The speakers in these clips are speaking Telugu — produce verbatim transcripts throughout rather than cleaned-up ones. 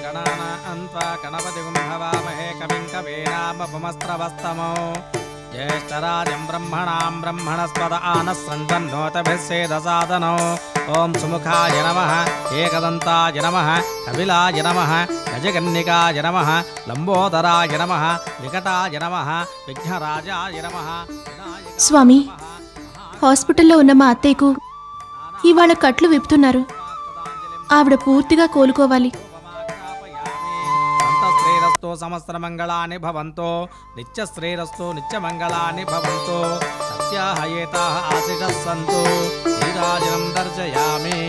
गणानान्त्वा गणपतिं हवामहे कविं कवीनामुपमस्त्रवस्तमो ज्येष्ठराजं ब्रह्मणां ब्रह्मणस्पद आनः सन्वन्नोतभिः सेदसादनो ओं सुमुखाय नमः एकदन्ताय नमः कपिलाय नमः गजकन्निकाय नमः लंबोदराय नमः विकटाय नमः विघ्नराजाय नमः। స్వామి, హాస్పిటల్లో ఉన్న మా అత్తయ్యకు ఇవాళ కట్లు విప్పుతున్నారు. ఆవిడ పూర్తిగా కోలుకోవాలి. సంతశ్రీరస్తు సమస్త్రమంగళాని భవంతో నిత్యశ్రీరస్తు నిత్యమంగళాని భవంతో సత్యాః ఏతాః ఆశిషః సంతు శ్రీరాజనం దర్శయామి.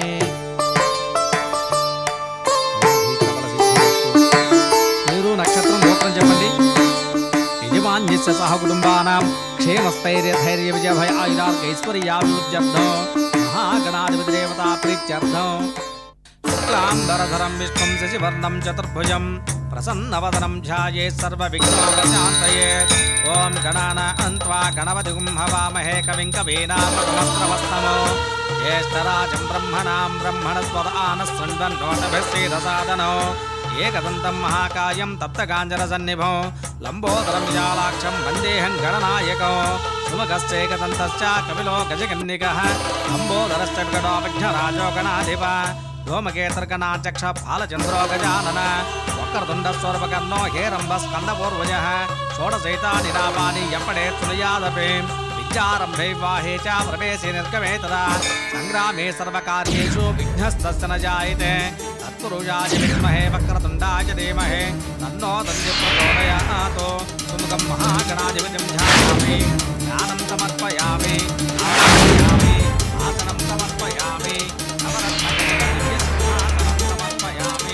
మీరు నక్షత్రం గోత్రం చెప్పండి. యజమాన్యస్య సహ కుటుంబానాం క్షేమస్థైర్య ధైర్య విజయ భయ ఆయురార్గైశ్వర్యాభివృద్ధ్యర్థం మహాగణాధిపతి దేవతా ప్రీత్యర్థం శుక్లాంబరధరం విష్ణుం శశివర్ణం చతుర్భుజం ప్రసన్నవదనం ధ్యాయేత్ సర్వవిఘ్నోపశాంతయేత్. ఓం గణానాన్త్వా గణపతిం హవామహే కవిం కవీనాముపమస్త్రవస్తమో జ్యేష్ఠరాజం బ్రహ్మణాం బ్రహ్మణస్పద ఆనः సన్వన్నోతభిः సేదసాదనో एकदन्तं महाकायं तप्तकाञ्जनसन्निभो लम्बोदरं विशालाक्षं वन्देऽहं गणनायको सुमुखश्चैकदन्तश्च कपिलो गजकन्निकः लम्बोदरश्च विकटो विघ्नराजो गणाधिपः धूमकेतर्कनाचक्ष फालचन्द्रो गजानन वक्रतुण्डस्वर्पकर्णो हेरम्बस्कन्दपूर्वजः षोडशैतानि नामानि यपडेत् सुनयादपि विद्यारम्भे विवाहे च प्रवेशे निर्गमे तदा सङ्ग्रामे सर्वकार्येषु विघ्नस्तस्य न जायते तत्पुरुषाय विद्महे वक्रतुण्डाय धीमहि तन्नो दन्ति प्रचोदयात्. सुमुखं महागणाधिपतिं ध्यायामि ज्ञानं समर्पयामि आवाहयामि आसनं समर्पयामि नवरत्नसिंहासनं समर्पयामि.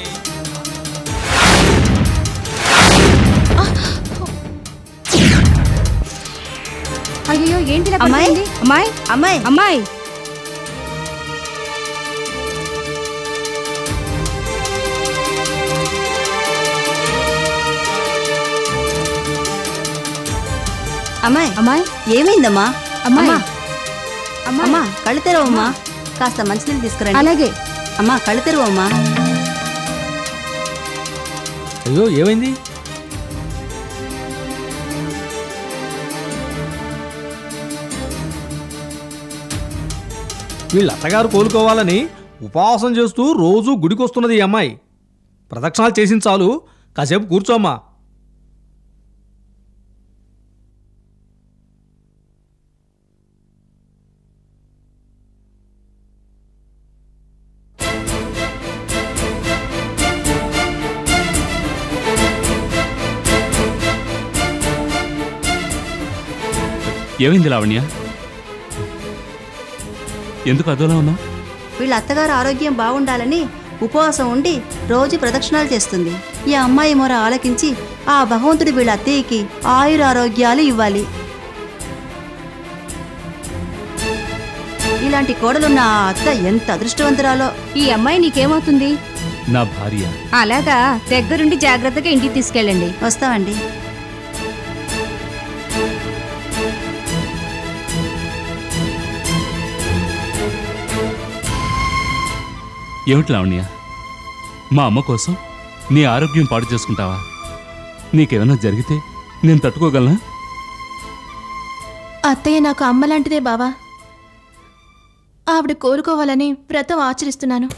అయ్యో ఏంటి అమ్మాయి అమ్మాయి అమ్మాయి అమ్మాయి అమ్మాయి అమ్మాయి ఏమైందమ్మా? అమ్మాయి అమ్మా కళ్ళు తెరవమ్మా, కాస్త మంచినీళ్ళు తీసుకురండి. అలాగే అమ్మా, కళ్ళు తెరవమ్మా. అయ్యో ఏమైంది? వీళ్ళ అత్తగారు కోలుకోవాలని ఉపవాసం చేస్తూ రోజు గుడికొస్తున్నది ఈ అమ్మాయి. ప్రదక్షిణాలు చేసిన చాలు, కాసేపు కూర్చోమ్మా. ఏమైంది లావణ్య? ఎందుకు అదోలా ఉన్నా? వీళ్ళ అత్తగారు ఆరోగ్యం బాగుండాలని ఉపవాసం ఉండి రోజు ప్రదక్షిణాలు చేస్తుంది. ఈ అమ్మాయి మొర ఆలకించి ఆ భగవంతుడు వీళ్ళ అత్తయ్యకి ఆయుర ఆరోగ్యాలు ఇవ్వాలి. ఇలాంటి కోడలున్న ఆ అత్త ఎంత అదృష్టవంతురాలో. ఈ అమ్మాయి నీకేమవుతుంది? నా భార్య. అలాగా, దగ్గరుండి జాగ్రత్తగా ఇంటికి తీసుకెళ్ళండి. వస్తామండి. ఏమిటి లావణ్య, మా అమ్మ కోసం నీ ఆరోగ్యం పాడు చేసుకుంటావా? నీకేమైనా జరిగితే నేను తట్టుకోగలనా? అత్తయ్య నాకు అమ్మలాంటిదే బావా. ఆవిడ కోలుకోవాలని వ్రతం ఆచరిస్తున్నాను.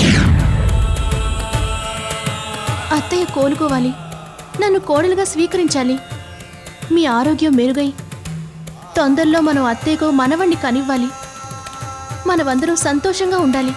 అత్తయ్య కోలుకోవాలి, నన్ను కోడలుగా స్వీకరించాలి. మీ ఆరోగ్యం మెరుగై తొందరలో మనం అత్తయ్యకు మనవణ్ణి కనివ్వాలి. మనమందరం సంతోషంగా ఉండాలి.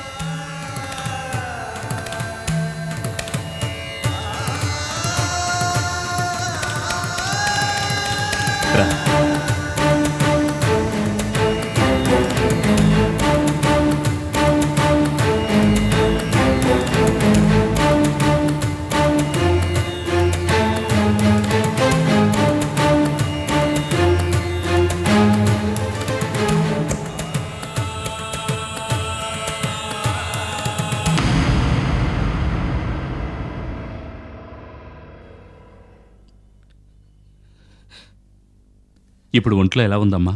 ఇప్పుడు ఒంట్లో ఎలా ఉందమ్మా?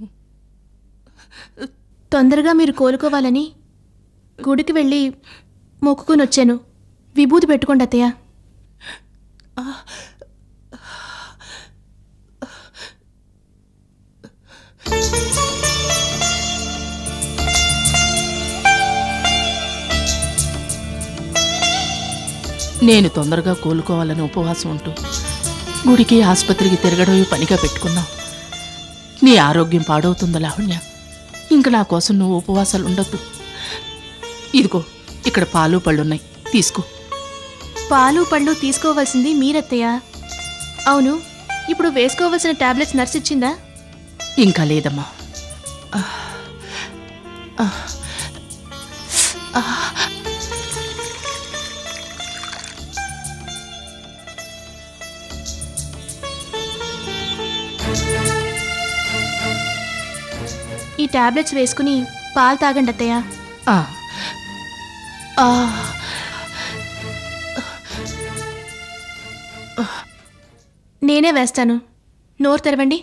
తొందరగా మీరు కోలుకోవాలని గుడికి వెళ్ళి మొక్కుకుని వచ్చాను. విభూతి పెట్టుకోండి అత్తయ్య. నేను తొందరగా కోలుకోవాలని ఉపవాసం ఉంటూ గుడికి ఆసుపత్రికి తిరగడమే పనిగా పెట్టుకున్నావు. నీ ఆరోగ్యం పాడవుతుందా లావణ్య? ఇంక నా కోసం నువ్వు ఉపవాసాలు ఉండొద్దు. ఇదిగో ఇక్కడ పాలు పళ్ళున్నాయి, తీసుకో. పాలు పళ్ళు తీసుకోవాల్సింది మీరత్తయ్య. అవును, ఇప్పుడు వేసుకోవాల్సిన టాబ్లెట్స్ నర్స్ ఇచ్చిందా? ఇంకా లేదమ్మా. ఈ టాబ్లెట్స్ వేసుకుని పాలు తాగండి అత్తయ్య. ఆ. ఆ. నేనే వేస్తాను. నోరు తెరవండి.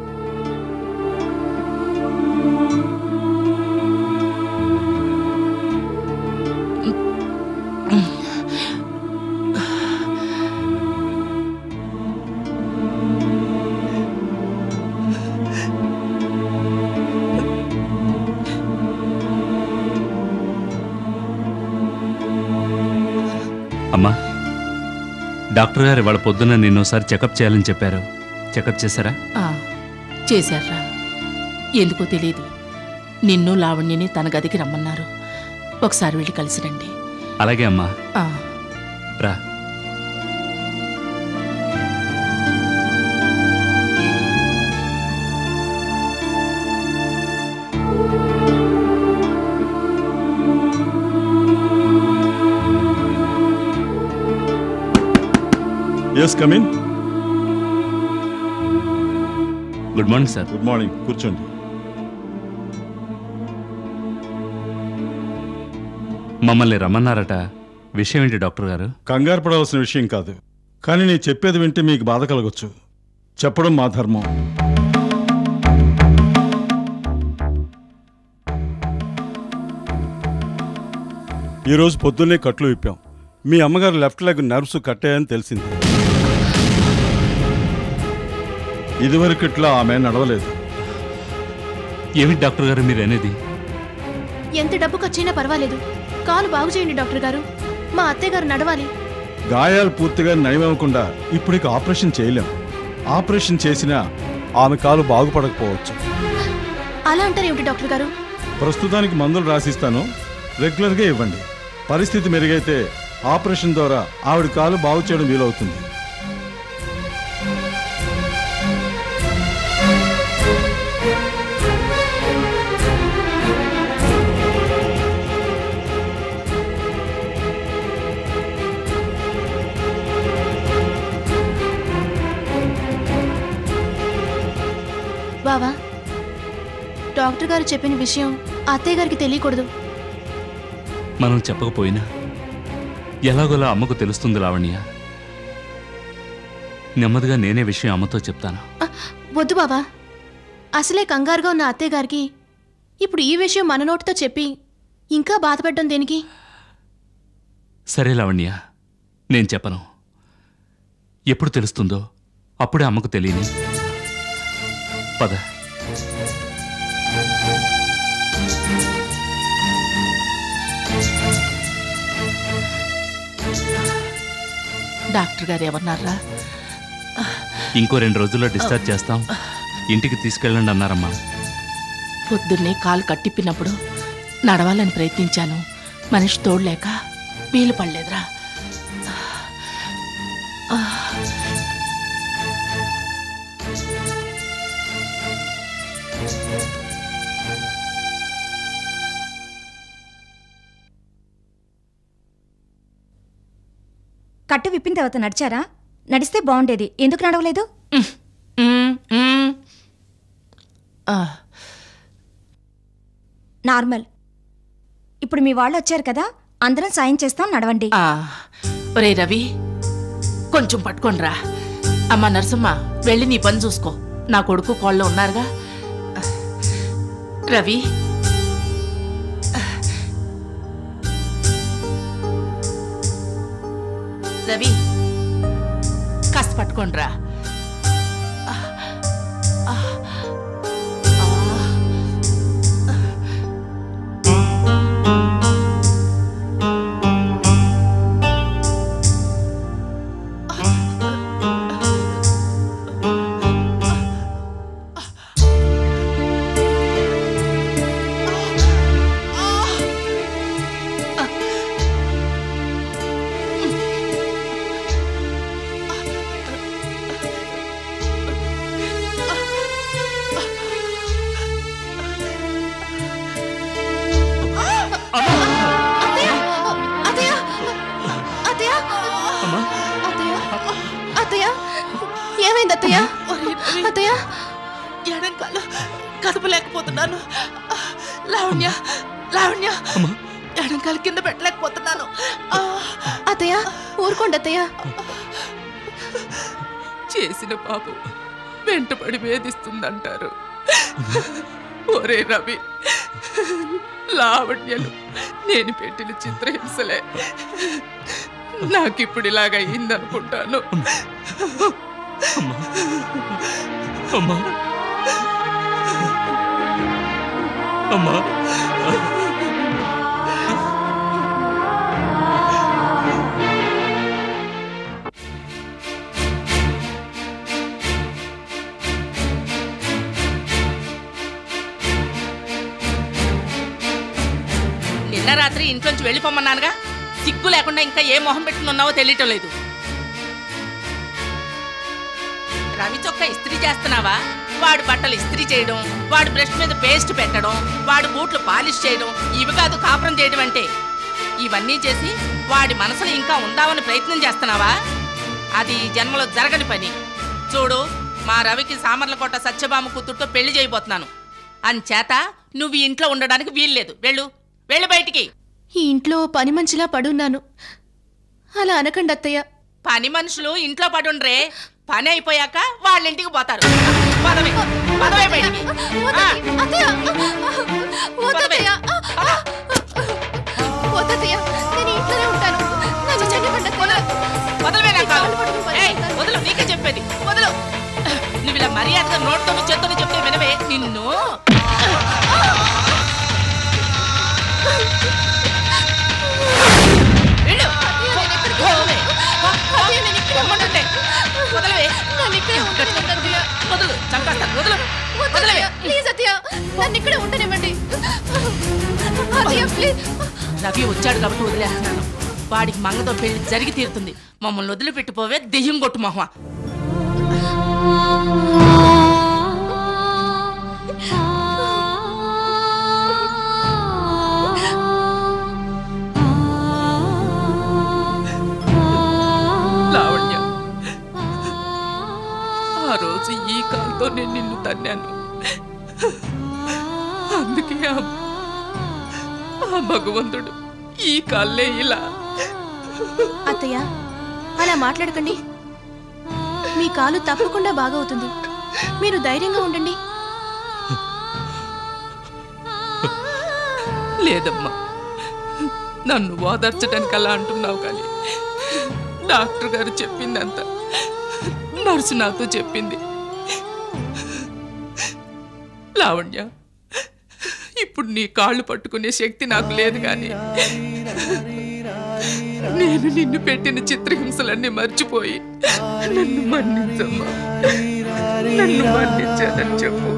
అమ్మా, డాక్టర్ గారు ఇవాళ పొద్దున్న నిన్నోసారి చెకప్ చేయాలని చెప్పారు. చెకప్ చేశారా? చేశారా? ఎందుకో తెలియదు, నిన్ను లావణ్యని తన గదికి రమ్మన్నారు. ఒకసారి వెళ్ళి కలిసి రండి. అలాగే అమ్మా, ఆ. రా. Yes come in. Good morning sir. Good morning, కూర్చోండి. మమ్మల్ని రమ్మన్నారట. విషయం ఏంటి డాక్టర్ గారు? కంగారు పడవలసిన విషయం కాదు, కానీ నేను చెప్పేది వింటే మీకు బాధ కలగొచ్చు. చెప్పడం మా ధర్మం. ఈరోజు పొద్దున్నే కట్లు విప్పాం. మీ అమ్మగారు లెఫ్ట్ లెగ్ నర్వ్స్ కట్టాయని తెలిసింది. ఇదివరకు ఇట్లా ఆమె నడవలేదు. ఏమిటి డాక్టర్ గారు మీరు అనేది? ఎంత డబ్బు ఖర్చైనా పర్వాలేదు, కాలు బాగు చేయండి డాక్టర్ గారు. మా అత్తయ్య గారు నడవాలి. గాయాలు పూర్తిగా నయమవ్వకుండా ఇప్పుడు ఇక ఆపరేషన్ చేయలేం. ఆపరేషన్ చేసినా ఆమె కాలు బాగుపడకపోవచ్చు. అలా అంటారు ఏమిటి డాక్టర్ గారు? ప్రస్తుతానికి మందులు రాసిస్తాను, రెగ్యులర్గా ఇవ్వండి. పరిస్థితి మెరుగైతే ఆపరేషన్ ద్వారా ఆవిడ కాలు బాగు చేయడం వీలవుతుంది. బావా, డాక్టర్ గారు చెప్పిన విషయం అత్తయ్య గారికి తెలియకూడదు. మనం చెప్పకపోయినా ఎలాగోలా అమ్మకు తెలుస్తుంది లావణ్య. నెమ్మదిగా నేనే విషయం అమ్మతో చెప్తాను. వద్దు బావా, అసలే కంగారుగా ఉన్న అత్తయ్య గారికి ఇప్పుడు ఈ విషయం మన నోటితో చెప్పి ఇంకా బాధపడడం దేనికి? సరే లావణ్య, నేను చెప్పను. ఎప్పుడు తెలుస్తుందో అప్పుడే అమ్మకు తెలియని. పద. డాక్టర్ గారు ఏమన్నారా? ఇంకో రెండు రోజుల్లో డిశ్చార్జ్ చేస్తాం, ఇంటికి తీసుకెళ్ళండి అన్నారమ్మా. పొద్దున్నే కాలు కట్టిప్పినప్పుడు నడవాలని ప్రయత్నించాను. మనిషి తోడలేక వీలు పడలేదురా. కట్టు విప్పిన తర్వాత నడిచారా? నడిస్తే బాగుండేది, ఎందుకు నడవలేదు? నార్మల్. ఇప్పుడు మీ వాళ్ళు వచ్చారు కదా, అందరం సాయం చేస్తాం, నడవండి. ఒరే రవి, కొంచెం పట్టుకోండిరా. అమ్మా నరసమ్మ, వెళ్ళి నీ పని చూసుకో. నా కొడుకు కోళ్ళు ఉన్నారుగా. రవి, రవి కాస్త పట్టుకోండిరా. ఎడంకాలు కదపలేకపోతున్నాను. లావణ్య లావణ్య ఎడంకాలు కింద పెట్టలేకపోతున్నాను. అత్తయ్య ఊరుకోండి అత్తయ్య. చేసిన పాపం వెంటపడి వేధిస్తుందంటారు. ఒరే రవి, లావణ్యలు నేను పెట్టిన చిత్రహింసలే నాకిప్పుడు ఇలాగ అయిందనుకుంటాను. అమ్మా అమ్మా నిన్న రాత్రి ఇంట్లోంచి వెళ్ళిపోమన్నానుగా. సిగ్గు లేకుండా ఇంకా ఏ మొహం పెట్టుకున్నావో తెలియటం లేదు. రవి చొక్క ఇస్త్రీ చేస్తున్నావా? వాడు బట్టలు ఇస్త్రీ చేయడం, వాడు బ్రష్ మీద పేస్ట్ పెట్టడం, వాడు బూట్లు పాలిష్ చేయడం, ఇవి కాదు కాపురం చేయడం అంటే. ఇవన్నీ చేసి వాడి మనసులో ఇంకా ఉందామని ప్రయత్నం చేస్తున్నావా? అది జన్మలో జరగని పని. చూడు, మా రవికి సామర్లకోట సత్యభామ కూతురుతో పెళ్లి చేయబోతున్నాను. అంచేత నువ్వు ఇంట్లో ఉండడానికి వీల్లేదు. వెళ్ళు, వెళ్ళు బయటికి. ఈ ఇంట్లో పని మనిషిలా పడున్నాను. అలా అనకండి అత్తయ్య. పని మనుషులు ఇంట్లో పడుండ్రే, పని అయిపోయాక వాళ్ళ ఇంటికి పోతారు. పదవే పదవే బయటికి. వదలు, నీకే చెప్పేది వదలు. నువ్వు ఇలా మర్యాదగా నోట్తో చేత్తో చెప్తే వినవే నిన్ను. రవి వచ్చాడు కాబట్టి వదిలేస్తున్నాను. వాడికి మంగతో పెళ్లి జరిగి తీరుతుంది. మమ్మల్ని వదిలిపెట్టిపోవే దెయ్యం కొట్టు మొహ. లావణ్య, ఆ రోజు ఈ కాలుతో నేను నిన్ను తన్నాను. అందుకే ఆ భగవంతుడు ఈ కాళ్ళే ఇలా. అత్తయ్య అలా మాట్లాడకండి. మీ కాలు తప్పకుండా బాగవుతుంది. మీరు ధైర్యంగా ఉండండి. లేదమ్మా, నన్ను ఓదార్చడానికి అలా అంటున్నావు కానీ డాక్టర్ గారు చెప్పిందంత నర్సు నాతో చెప్పింది. లావణ్య, ఇప్పుడు నీ కాళ్ళు పట్టుకునే శక్తి నాకు లేదు కానీ నేను నిన్ను పెట్టిన చిత్రహింసలన్నీ మర్చిపోయి నన్ను మన్నించమ్మా, నన్ను మన్నించానని చెప్పు.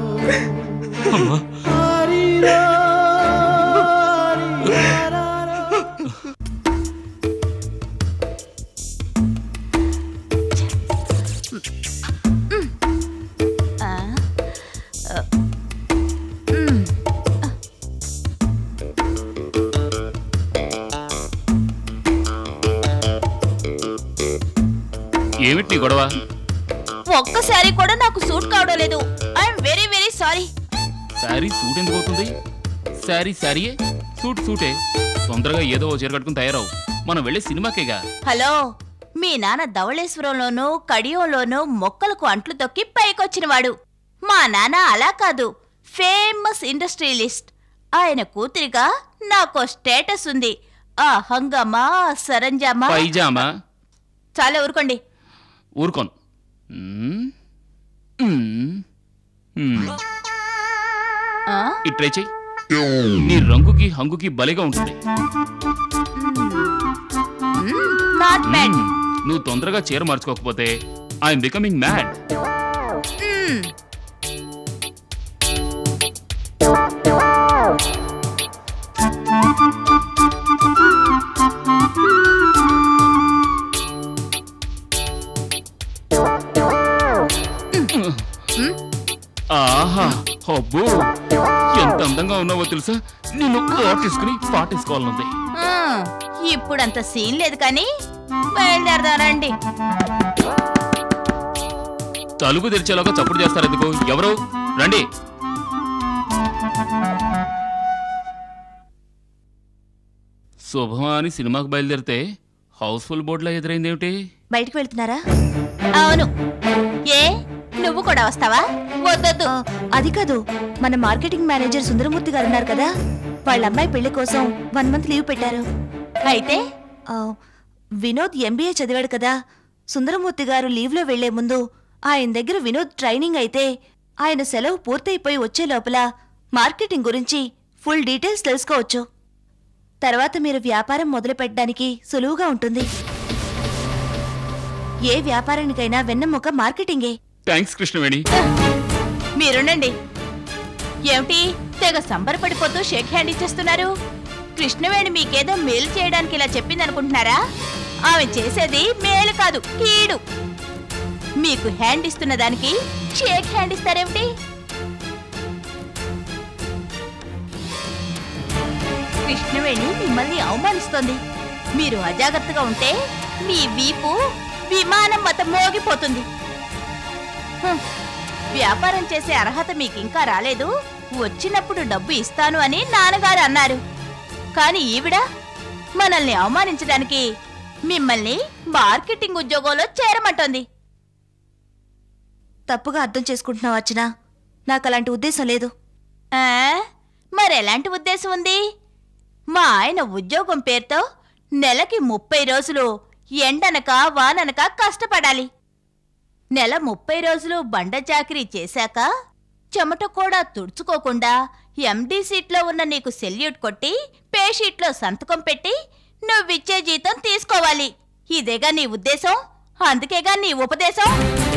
ఏమిటి నీ గొడవ? ఒక్కసారి కూడా నాకు సూట్ కావడం లేదు. I'm very very sorry. Sari suit ఎందుకు అవుతుంది? శారీ శారీయే, సూట్ సూటే. తొందరగా ఏదో చీర కట్టుకుని తయారవు. మనం వెళ్ళే సినిమాకేగా. హలో, మీ నాన్న ధవళేశ్వరంలోనూ కడియంలోనూ మొక్కలకు అంట్లు తొక్కి పైకొచ్చినవాడు. మా నాన్న అలా కాదు, ఫేమస్ ఇండస్ట్రియలిస్ట్. ఆయన కూతురిగా నాకో స్టేటస్ ఉంది. ఆ హంగామా సరంజామా పైజామా చాలా ఊరుకోండి. ఊరుకోను. మ్మ్. మ్మ్. మ్మ్. ఆ? ఇది ట్రై చెయ్యి. నీ రంగుకి హంగుకి బలిగా ఉంటుంది. Not bad. మ్మ్. నువ్వు తొందరగా చీర మార్చుకోకపోతే ఐఎమ్ బికమింగ్ మ్యాడ్. ఆహా అబ్బో ఎంత అందంగా ఉన్నావో తెలుసా. నిన్ను పాటేసుకుని పాటేసుకోవాలనుంది. ఇప్పుడంత సీన్ లేదు కానీ బయలుదేరదారండి. తలుపు తెరిచేలాగా చప్పుడు చేస్తారు ఎందుకు? ఎవరు రండి. శుభమా అని సినిమాకి బయలుదేరితే హౌస్ఫుల్ బోర్డులో ఎదురైందేమిటి? బయటికి వెళ్తున్నారా? అవును. ఏ నువ్వు కూడా వస్తావా? వద్దొద్దు. అది కాదు, మన మార్కెటింగ్ మేనేజర్ సుందరమూర్తి గారు ఉన్నారు కదా, వాళ్ళ అమ్మాయి పెళ్లి కోసం వన్ మంత్ లీవ్ పెట్టారు. అయితే వినోద్ ఎంబీఏ చదివాడు కదా, సుందరమూర్తి గారు లీవ్లో వెళ్లే ముందు ఆయన దగ్గర వినోద్ ట్రైనింగ్ అయితే ఆయన సెలవు పూర్తయిపోయి వచ్చే లోపల మార్కెటింగ్ గురించి ఫుల్ డీటెయిల్స్ తెలుసుకోవచ్చు. తర్వాత మీరు వ్యాపారం మొదలు పెట్టడానికి సులువుగా ఉంటుంది. ఏ వ్యాపారానికైనా వెన్నెముక మార్కెటింగే. థ్యాంక్స్ కృష్ణవేణి. మీరుండండి. ఏమిటి తెగ సంబరపడిపోతూ షేక్ హ్యాండ్ ఇచ్చేస్తున్నారు? కృష్ణవేణి మీకేదో మేలు చేయడానికి ఇలా చెప్పిందనుకుంటున్నారా? ఆమె చేసేది మేలు కాదు, కీడు. మీకు హ్యాండ్ ఇస్తున్న దానికి షేక్ హ్యాండ్ ఇస్తారేమిటి? కృష్ణవేణి మిమ్మల్ని అవమానిస్తోంది. మీరు అజాగ్రత్తగా ఉంటే మీ వీపు విమానం మత మోగిపోతుంది. హ్మ్. వ్యాపారం చేసే అర్హత మీకింకా రాలేదు, వచ్చినప్పుడు డబ్బు ఇస్తాను అని నాన్నగారు అన్నారు. కానీ ఈవిడ మనల్ని అవమానించడానికి మిమ్మల్ని మార్కెటింగ్ ఉద్యోగంలో చేరమంటోంది. తప్పుగా అర్థం చేసుకుంటున్నావు అర్చన, నాకు అలాంటి ఉద్దేశం లేదు. ఆ, మరెలాంటి ఉద్దేశం ఉంది? మా ఆయన ఉద్యోగం పేరుతో నెలకి ముప్పై రోజులు ఎండనక వాననక కష్టపడాలి. నెల ముప్పై రోజులు బండ చాకరీ చేశాక చెమట కూడా తుడుచుకోకుండా ఎండీ సీట్లో ఉన్న నీకు సెల్యూట్ కొట్టి పే షీట్లో సంతకం పెట్టి నువ్విచ్చే జీతం తీసుకోవాలి. ఇదేగా నీ ఉద్దేశం? అందుకేగా నీ ఉపదేశం.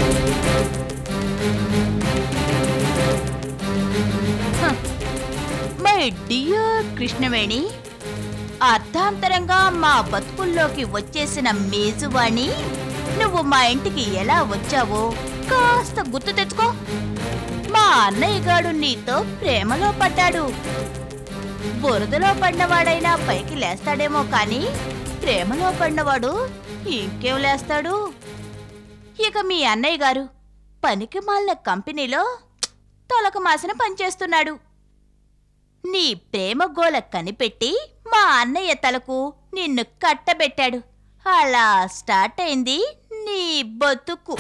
మై డియర్ కృష్ణవేణి, అర్థాంతరంగా మా బతుకుల్లోకి వచ్చేసిన మేజువాణి, నువ్వు మా ఇంటికి ఎలా వచ్చావో కాస్త గుర్తు తెచ్చుకో. మా అన్నయ్య గాడు నీతో ప్రేమలో పడ్డాడు. బురదలో పడినవాడైనా పైకి లేస్తాడేమో కాని ప్రేమలో పడినవాడు ఇంకేం లేస్తాడు? ఇక మీ అన్నయ్య గారు పనికి మాలిన కంపెనీలో తొలక మాసిన పనిచేస్తున్నాడు. నీ ప్రేమ గోల కనిపెట్టి మా అన్నయ్య తలకు నిన్ను కట్టబెట్టాడు. అలా స్టార్ట్ అయింది నీ బతుకు.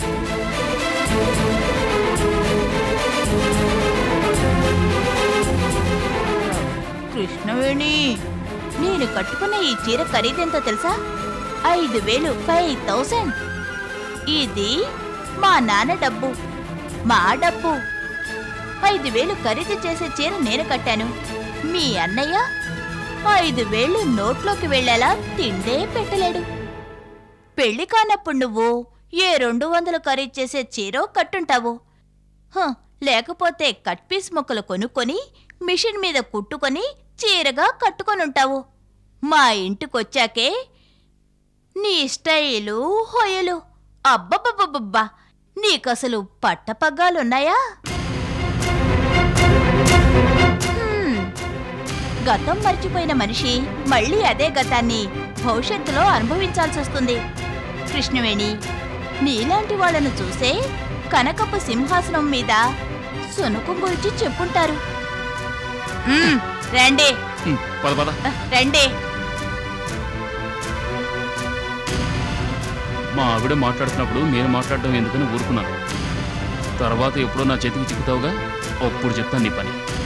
కృష్ణవేణి, నేను కట్టుకున్న ఈ చీర ఖరీదెంతో తెలుసా? ఐదు వేలు ఫైవ్ థౌసండ్. ఇది మా నాన్న డబ్బు, మా డబ్బు. ఐదు వేలు ఖరీదు చేసే చీర నేను కట్టాను. మీ అన్నయ్య ఐదు వేలు నోట్లోకి వెళ్లేలా తిండే పెట్టలేడు. పెళ్లి కానప్పుడు నువ్వు ఏ రెండు వందలు ఖరీదు చేసే చీరో కట్టుంటావు. లేకపోతే కట్ పీస్ మొక్కలు కొనుక్కొని మిషన్ మీద కుట్టుకొని చీరగా కట్టుకొనుంటావు. మా ఇంటికొచ్చాకే నీ స్టైలు హొయలు, అబ్బబ్బబ్బబ్బా, నీకసలు పట్టపగ్గాలున్నాయా? గతం మర్చిపోయిన మనిషి మళ్ళీ అదే గతాన్ని భవిష్యత్తులో అనుభవించాల్సి వస్తుంది. కృష్ణవేణి, నీలాంటి వాళ్ళను చూసే కనకపు సింహాసనం మీద సునకం గురించి చెప్పుంటారు. రండి రండి. మా ఆవిడ మాట్లాడుతున్నప్పుడు నేను మాట్లాడడం ఎందుకని ఊరుకున్నాను. తర్వాత ఎప్పుడో నా చేతికి చిక్కుతావుగా, అప్పుడు చెప్తాను నీ పని.